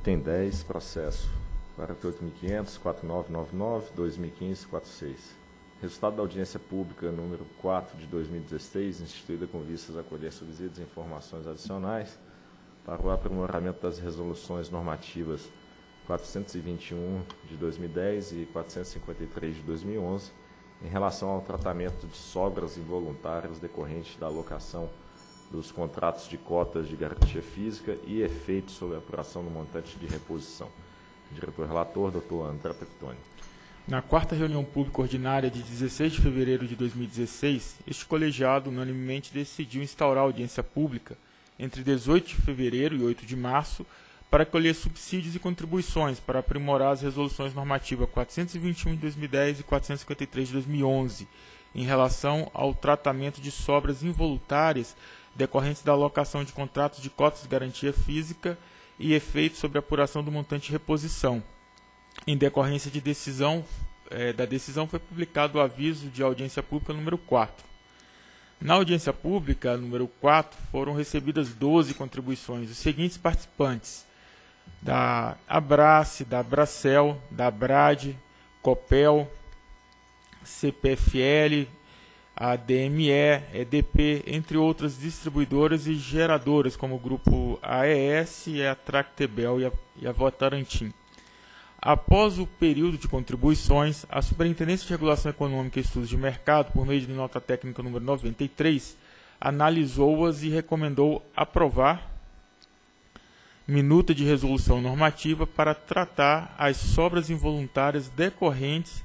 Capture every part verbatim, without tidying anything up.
Item dez, processo quarenta e oito mil e quinhentos, quatro nove nove nove, dois mil e quinze, quarenta e seis. Resultado da audiência pública número quatro de dois mil e dezesseis, instituída com vistas a colher subsídios e informações adicionais para o aprimoramento das resoluções normativas quatrocentos e vinte e um de dois mil e dez e quatrocentos e cinquenta e três de dois mil e onze, em relação ao tratamento de sobras involuntárias decorrentes da alocação dos contratos de cotas de garantia física e efeitos sobre a apuração do montante de reposição. Diretor-relator, doutor André Peptoni. Na quarta reunião pública ordinária de dezesseis de fevereiro de dois mil e dezesseis, este colegiado unanimemente decidiu instaurar audiência pública entre dezoito de fevereiro e oito de março para colher subsídios e contribuições para aprimorar as resoluções normativas quatrocentos e vinte e um de dois mil e dez e quatrocentos e cinquenta e três de dois mil e onze, em relação ao tratamento de sobras involuntárias decorrentes da alocação de contratos de cotas de garantia física e efeitos sobre a apuração do montante de reposição. Em decorrência de decisão, eh, da decisão foi publicado o aviso de audiência pública número quatro. Na audiência pública número quatro foram recebidas doze contribuições dos seguintes participantes: da Abrace, da Abracel, da Brad, Copel, C P F L, a D M E, E D P, entre outras distribuidoras e geradoras, como o grupo A E S, a Tractebel e a, e a Votorantim. Após o período de contribuições, a Superintendência de Regulação Econômica e Estudos de Mercado, por meio de nota técnica número noventa e três, analisou-as e recomendou aprovar minuta de resolução normativa para tratar as sobras involuntárias decorrentes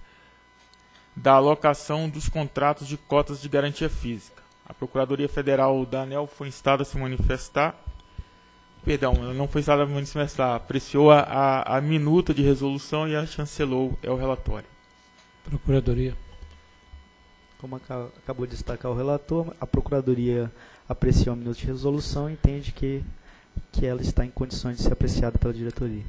da alocação dos contratos de cotas de garantia física. A Procuradoria Federal da ANEEL foi instada a se manifestar, perdão, ela não foi instada a se manifestar, apreciou a, a, a minuta de resolução e a chancelou é o relatório. Procuradoria. Como acabou de destacar o relator, a Procuradoria apreciou a minuta de resolução e entende que, que ela está em condições de ser apreciada pela diretoria.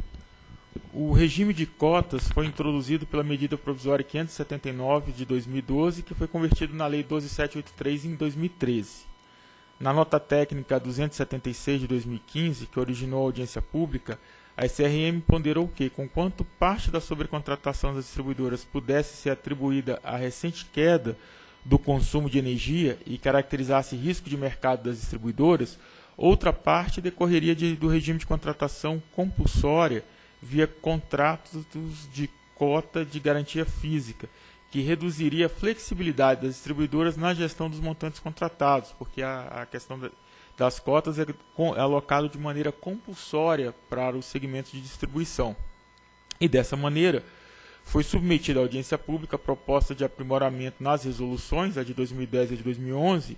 O regime de cotas foi introduzido pela medida provisória quinhentos e setenta e nove de dois mil e doze, que foi convertido na Lei doze mil setecentos e oitenta e três em dois mil e treze. Na nota técnica duzentos e setenta e seis de dois mil e quinze, que originou a audiência pública, a S R M ponderou que, conquanto parte da sobrecontratação das distribuidoras pudesse ser atribuída à recente queda do consumo de energia e caracterizasse risco de mercado das distribuidoras, outra parte decorreria de, do regime de contratação compulsória via contratos de cota de garantia física, que reduziria a flexibilidade das distribuidoras na gestão dos montantes contratados, porque a, a questão da, das cotas é, é alocado de maneira compulsória para os segmentos de distribuição. E dessa maneira, foi submetida à audiência pública a proposta de aprimoramento nas resoluções, a de dois mil e dez e a de dois mil e onze,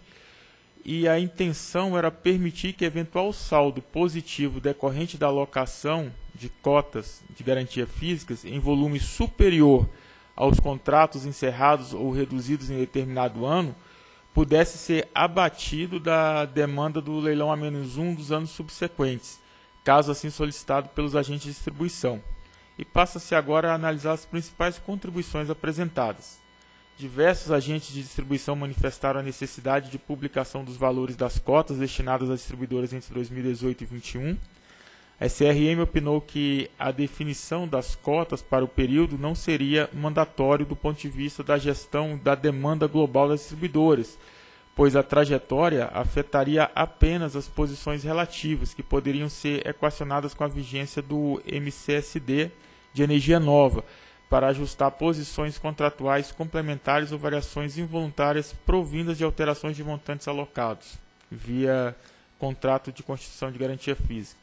e a intenção era permitir que eventual saldo positivo decorrente da alocação de cotas de garantia físicas em volume superior aos contratos encerrados ou reduzidos em determinado ano pudesse ser abatido da demanda do leilão A menos um dos anos subsequentes, caso assim solicitado pelos agentes de distribuição. E passa-se agora a analisar as principais contribuições apresentadas. Diversos agentes de distribuição manifestaram a necessidade de publicação dos valores das cotas destinadas às distribuidoras entre dois mil e dezoito e dois mil e vinte e um. A S R M opinou que a definição das cotas para o período não seria mandatório do ponto de vista da gestão da demanda global das distribuidoras, pois a trajetória afetaria apenas as posições relativas, que poderiam ser equacionadas com a vigência do M C S D de energia nova, para ajustar posições contratuais complementares ou variações involuntárias provindas de alterações de montantes alocados, via contrato de constituição de garantia física.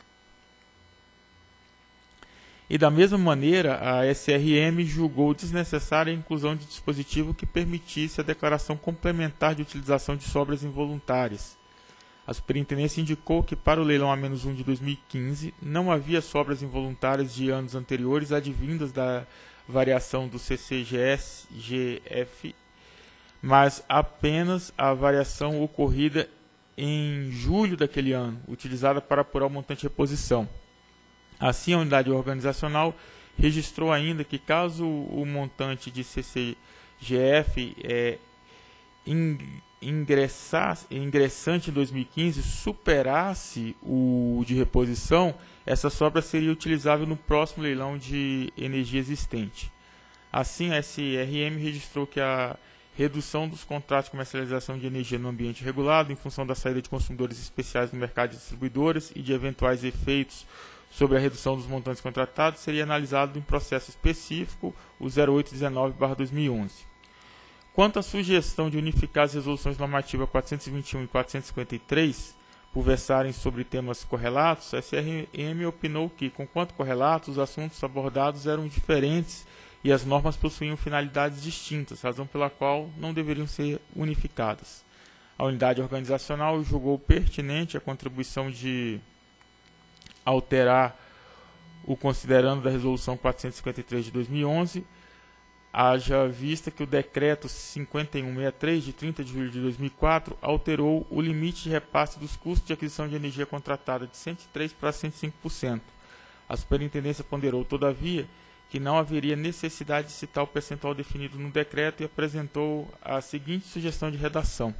E da mesma maneira, a S R M julgou desnecessária a inclusão de dispositivo que permitisse a declaração complementar de utilização de sobras involuntárias. A Superintendência indicou que para o leilão A menos um de dois mil e quinze não havia sobras involuntárias de anos anteriores advindas da variação do C C G S G F, mas apenas a variação ocorrida em julho daquele ano, utilizada para apurar o montante de reposição. Assim, a unidade organizacional registrou ainda que, caso o montante de C C G F é, in, ingressasse, ingressante em dois mil e quinze superasse o de reposição, essa sobra seria utilizável no próximo leilão de energia existente. Assim, a S R M registrou que a redução dos contratos de comercialização de energia no ambiente regulado, em função da saída de consumidores especiais no mercado de distribuidoras e de eventuais efeitos sobre a redução dos montantes contratados, seria analisado em processo específico, o zero oito dezenove barra dois mil e onze. Quanto à sugestão de unificar as resoluções normativas quatrocentos e vinte e um e quatrocentos e cinquenta e três, por versarem sobre temas correlatos, a S R M opinou que, conquanto correlatos, os assuntos abordados eram diferentes e as normas possuíam finalidades distintas, razão pela qual não deveriam ser unificadas. A unidade organizacional julgou pertinente a contribuição de alterar o considerando da Resolução quatrocentos e cinquenta e três de dois mil e onze, haja vista que o Decreto cinquenta e um sessenta e três, de trinta de julho de dois mil e quatro, alterou o limite de repasse dos custos de aquisição de energia contratada de cento e três por cento para cento e cinco por cento. A Superintendência ponderou, todavia, que não haveria necessidade de citar o percentual definido no decreto e apresentou a seguinte sugestão de redação,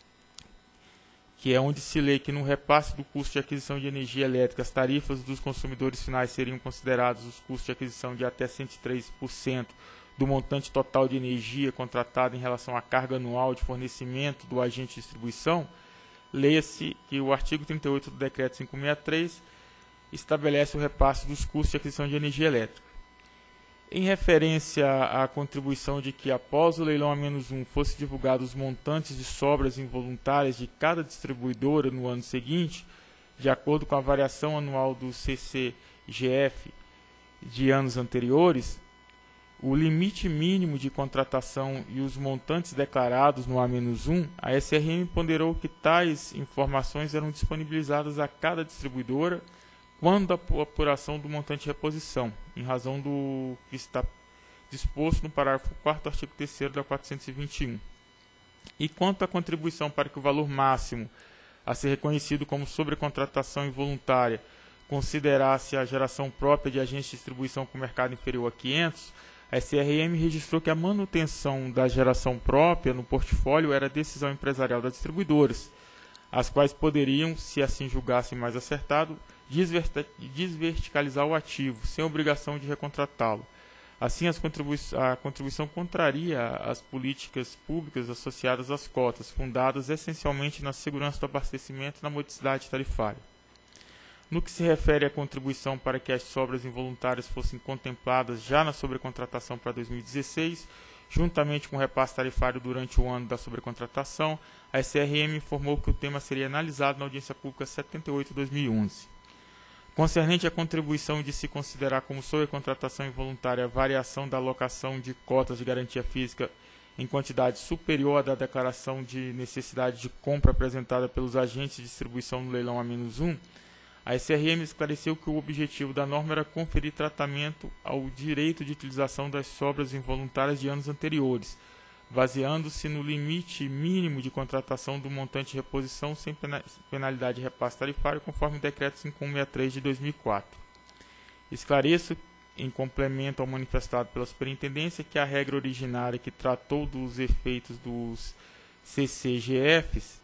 que é onde se lê que no repasse do custo de aquisição de energia elétrica, as tarifas dos consumidores finais seriam considerados os custos de aquisição de até cento e três por cento do montante total de energia contratada em relação à carga anual de fornecimento do agente de distribuição. Leia-se que o artigo trinta e oito do Decreto quinhentos e sessenta e três estabelece o repasse dos custos de aquisição de energia elétrica. Em referência à contribuição de que, após o leilão A menos um, fosse divulgados os montantes de sobras involuntárias de cada distribuidora no ano seguinte, de acordo com a variação anual do C C G F de anos anteriores, o limite mínimo de contratação e os montantes declarados no A menos um, a S R M ponderou que tais informações eram disponibilizadas a cada distribuidora quando a apuração do montante de reposição, em razão do que está disposto no parágrafo quarto, artigo terceiro da quatrocentos e vinte e um. E quanto à contribuição para que o valor máximo a ser reconhecido como sobrecontratação involuntária considerasse a geração própria de agentes de distribuição com mercado inferior a quinhentos, a S R M registrou que a manutenção da geração própria no portfólio era decisão empresarial das distribuidoras, as quais poderiam, se assim julgassem mais acertado, desverticalizar o ativo, sem obrigação de recontratá-lo. Assim, as contribui a contribuição contraria as políticas públicas associadas às cotas, fundadas essencialmente na segurança do abastecimento e na modicidade tarifária. No que se refere à contribuição para que as sobras involuntárias fossem contempladas já na sobrecontratação para dois mil e dezesseis, juntamente com o repasse tarifário durante o ano da sobrecontratação, a S R M informou que o tema seria analisado na audiência pública setenta e oito de dois mil e onze. Concernente à contribuição de se considerar como sobrecontratação involuntária a variação da alocação de cotas de garantia física em quantidade superior à da declaração de necessidade de compra apresentada pelos agentes de distribuição no leilão A menos um, a S R M esclareceu que o objetivo da norma era conferir tratamento ao direito de utilização das sobras involuntárias de anos anteriores, baseando-se no limite mínimo de contratação do montante de reposição sem penalidade de repasse tarifário, conforme o Decreto cinquenta e um sessenta e três de dois mil e quatro. Esclareço, em complemento ao manifestado pela Superintendência, que a regra originária que tratou dos efeitos dos C C G Fs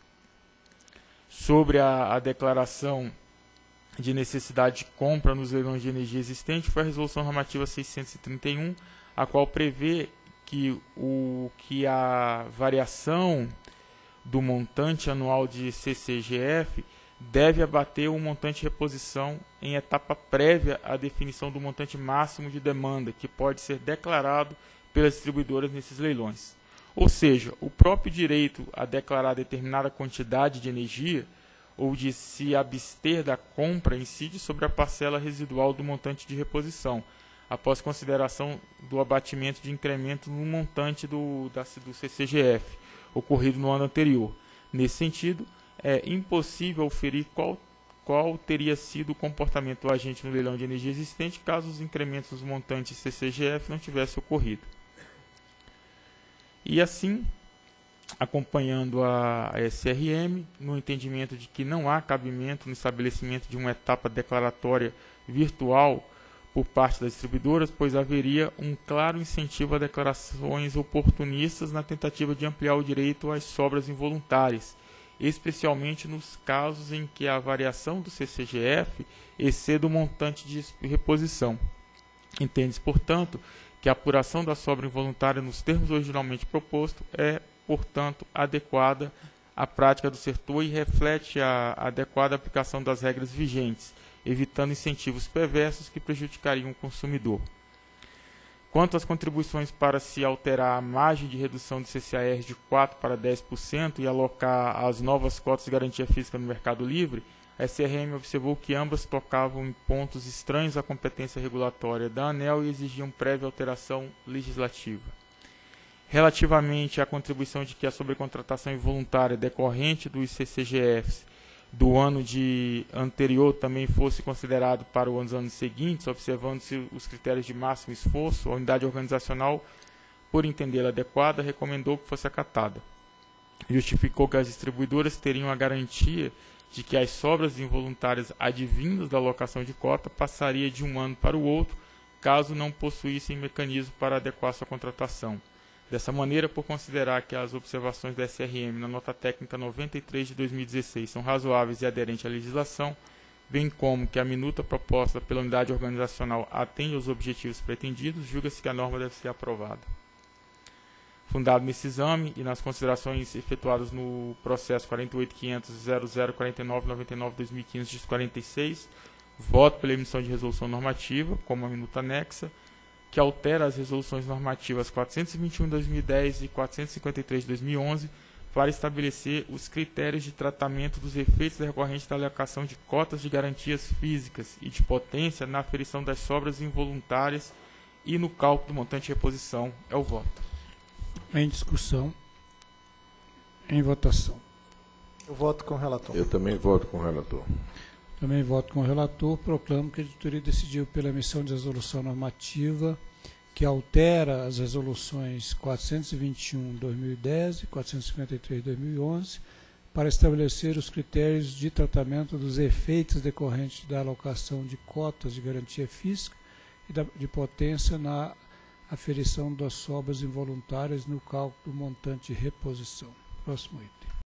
sobre a, a declaração de necessidade de compra nos leilões de energia existente foi a Resolução Normativa seiscentos e trinta e um, a qual prevê que, o, que a variação do montante anual de C C G F deve abater o montante de reposição em etapa prévia à definição do montante máximo de demanda, que pode ser declarado pelas distribuidoras nesses leilões. Ou seja, o próprio direito a declarar determinada quantidade de energia ou de se abster da compra incide sobre a parcela residual do montante de reposição, após consideração do abatimento de incremento no montante do, da, do C C G F, ocorrido no ano anterior. Nesse sentido, é impossível aferir qual, qual teria sido o comportamento do agente no leilão de energia existente caso os incrementos nos montantes C C G F não tivessem ocorrido. E assim, acompanhando a S R M, no entendimento de que não há cabimento no estabelecimento de uma etapa declaratória virtual por parte das distribuidoras, pois haveria um claro incentivo a declarações oportunistas na tentativa de ampliar o direito às sobras involuntárias, especialmente nos casos em que a variação do C C G F exceda o montante de reposição. Entende-se, portanto, que a apuração da sobra involuntária nos termos originalmente propostos é, portanto, adequada à prática do setor e reflete a adequada aplicação das regras vigentes, evitando incentivos perversos que prejudicariam o consumidor. Quanto às contribuições para se alterar a margem de redução de C C A R de quatro por cento para dez por cento e alocar as novas cotas de garantia física no Mercado Livre, a S R M observou que ambas tocavam em pontos estranhos à competência regulatória da ANEEL e exigiam prévia alteração legislativa. Relativamente à contribuição de que a sobrecontratação involuntária decorrente dos C C G Fs do ano de anterior também fosse considerado para os anos seguintes, observando-se os critérios de máximo esforço, a unidade organizacional, por entendê-la adequada, recomendou que fosse acatada. Justificou que as distribuidoras teriam a garantia de que as sobras involuntárias advindas da alocação de cota passaria de um ano para o outro, caso não possuíssem mecanismo para adequar sua contratação. Dessa maneira, por considerar que as observações da S R M na nota técnica noventa e três de dois mil e dezesseis são razoáveis e aderentes à legislação, bem como que a minuta proposta pela unidade organizacional atende aos objetivos pretendidos, julga-se que a norma deve ser aprovada. Fundado nesse exame e nas considerações efetuadas no processo quarenta e oito ponto quinhentos ponto zero zero quatro nove nove nove barra dois mil e quinze de quarenta e seis, voto pela emissão de resolução normativa, como a minuta anexa, que altera as resoluções normativas quatrocentos e vinte e um de dois mil e dez e quatrocentos e cinquenta e três de dois mil e onze para estabelecer os critérios de tratamento dos efeitos decorrentes da alocação de cotas de garantias físicas e de potência na aferição das sobras involuntárias e no cálculo do montante de reposição. É o voto. Em discussão. Em votação. Eu voto com o relator. Eu também voto com o relator. Também voto com o relator. Proclamo que a editoria decidiu pela emissão de resolução normativa que altera as resoluções quatrocentos e vinte e um de dois mil e dez e quatrocentos e cinquenta e três de dois mil e onze para estabelecer os critérios de tratamento dos efeitos decorrentes da alocação de cotas de garantia física e da, de potência na aferição das sobras involuntárias no cálculo do montante de reposição. Próximo item.